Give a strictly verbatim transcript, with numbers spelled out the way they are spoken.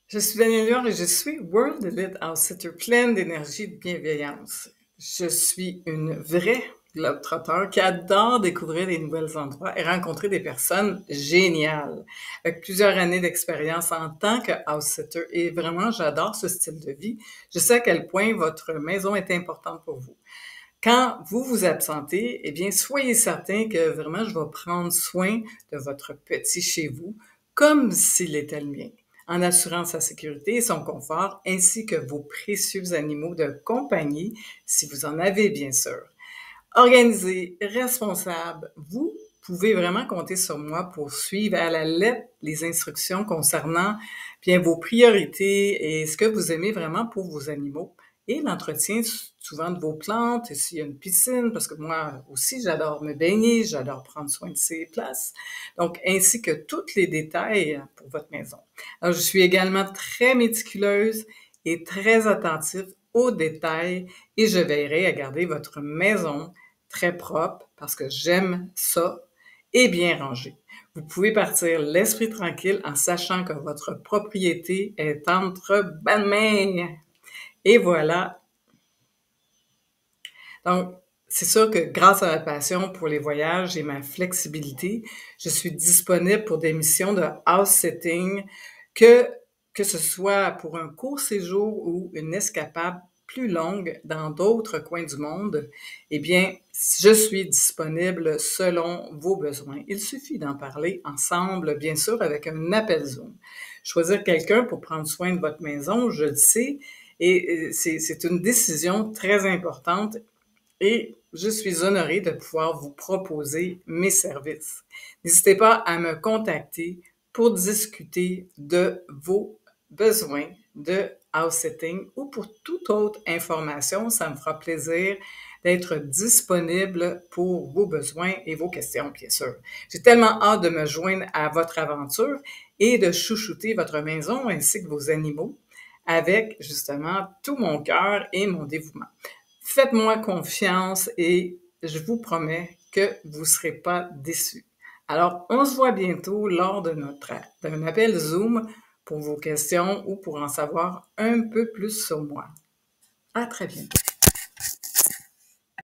Je suis Danielle Lior et je suis World Elite House Sitter, pleine d'énergie et de bienveillance. Je suis une vraie globe-trotteur qui adore découvrir des nouveaux endroits et rencontrer des personnes géniales. Avec plusieurs années d'expérience en tant que house sitter et vraiment j'adore ce style de vie, je sais à quel point votre maison est importante pour vous. Quand vous vous absentez, eh bien, soyez certain que vraiment je vais prendre soin de votre petit chez vous comme s'il était le mien, en assurant sa sécurité et son confort, ainsi que vos précieux animaux de compagnie, si vous en avez bien sûr. Organisé, responsable, vous pouvez vraiment compter sur moi pour suivre à la lettre les instructions concernant bien vos priorités et ce que vous aimez vraiment pour vos animaux et l'entretien souvent de vos plantes, et s'il y a une piscine, parce que moi aussi j'adore me baigner, j'adore prendre soin de ces places, donc ainsi que tous les détails pour votre maison. Alors je suis également très méticuleuse et très attentive aux détails et je veillerai à garder votre maison très propre parce que j'aime ça et bien rangé. Vous pouvez partir l'esprit tranquille en sachant que votre propriété est entre bonnes mains. Et voilà. Donc, c'est sûr que grâce à ma passion pour les voyages et ma flexibilité, je suis disponible pour des missions de house sitting, que, que ce soit pour un court séjour ou une escapade plus longue dans d'autres coins du monde. Eh bien, je suis disponible selon vos besoins. Il suffit d'en parler ensemble, bien sûr, avec un appel Zoom. Choisir quelqu'un pour prendre soin de votre maison, je le sais, et c'est, c'est une décision très importante et je suis honorée de pouvoir vous proposer mes services. N'hésitez pas à me contacter pour discuter de vos besoins de house sitting ou pour toute autre information. Ça me fera plaisir d'être disponible pour vos besoins et vos questions, bien sûr. J'ai tellement hâte de me joindre à votre aventure et de chouchouter votre maison ainsi que vos animaux avec justement tout mon cœur et mon dévouement. Faites-moi confiance et je vous promets que vous ne serez pas déçus. Alors, on se voit bientôt lors de notre d'un appel Zoom pour vos questions ou pour en savoir un peu plus sur moi. À très bientôt.